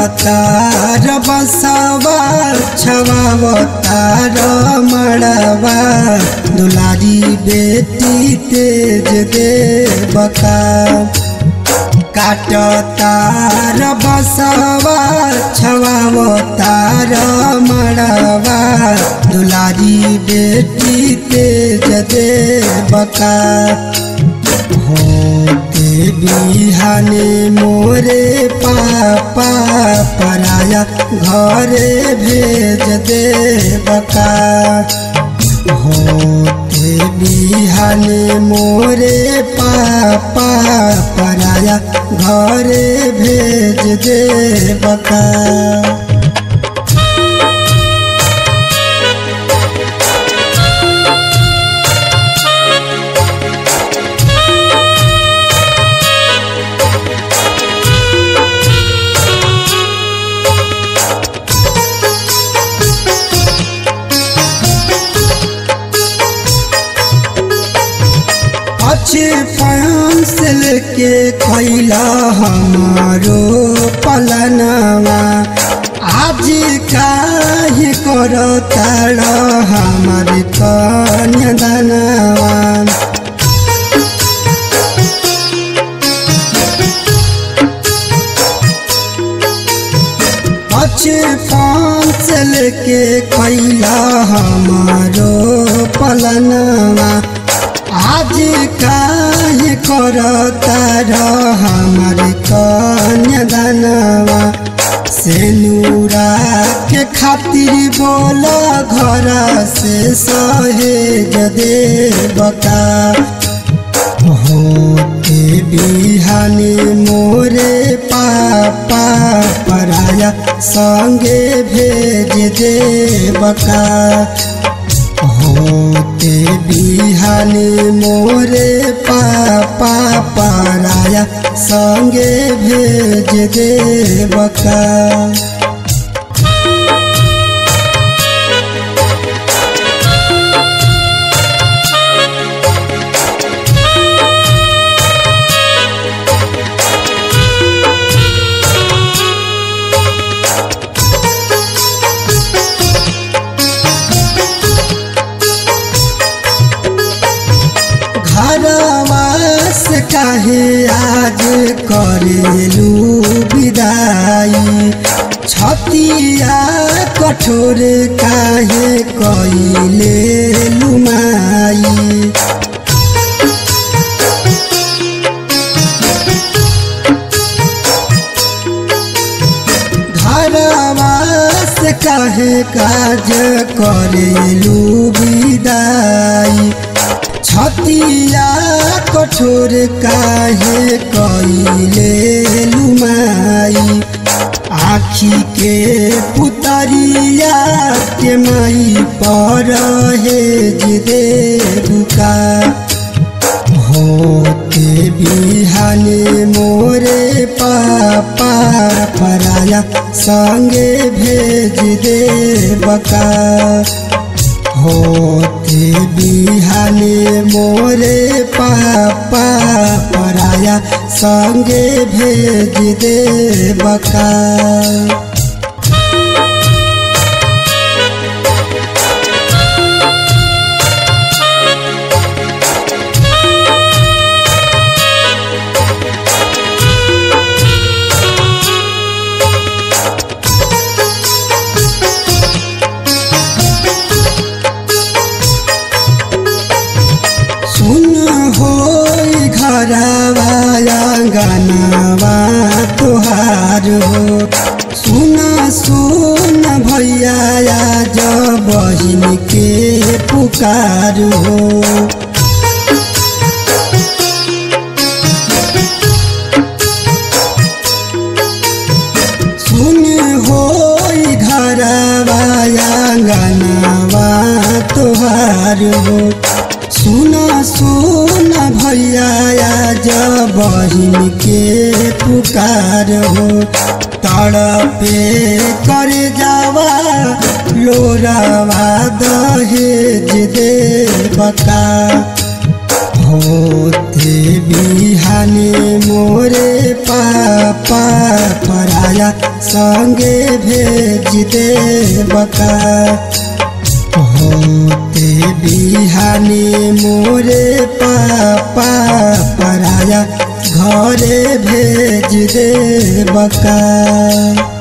काटतार बसवा छवावतार मड़वा दुलारी बेटी तेज देवका काटतार बसवा छवावतार मड़वा दुलारी बेटी तेज देवका होते बिहाने मोरे पापा पराया घरे भेज देवका होते बिहाने मोरे पापा पराया घरे भेज देवका अच्छे पेंसिल के खैला हमारो पलनवा आज काहे करताड़ हमार कन्यादानवा अच्छे पेंसिल के खैला हमारो पलनवा आज काहे करतार हमार कन्यादानवा सेनुरा के खातिर बोला घर से सहेज देवका होते बिहाने मोरे पापा पराया संगे भेज देवका होते बिहाने मोरे पापा पराया संगे भेज देवका घरवास काहे आज करेलू विदाई छतिया कठोर काहे कइले लुमाई घरवास काहे काज करेलू विदाई छतिया कठोर काहे कइले लुमाई आखी के पुतरिया के माई पर हेज देवका होते बिहाने मोरे पापा पराया संगे भेज देवका होते बिहाने मोरे पापा पराया संगे भेज देवका घरवाया गानवा तोहार हो सुना सुन भैया जब बहिन के पुकार हो सुन हो घरवाया गानवा तोहार हो सुना सुन भैया जब बहिन के पुकार हो तड़पे कर जावा लोरावा दहेज देवका होते बिहाने मोरे पापा पराया संगे भेज दे बका। होते बिहाने मोरे पापा पराया घरे भेज दे बका।